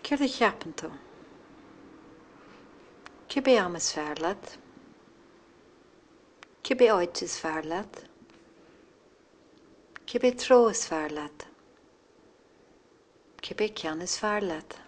Céir a cheapan tú? Cibé am is fearr leat? Cibé áit is fearr leat? Cibé treo is fearr leat? Cibé ceann is fearr leat?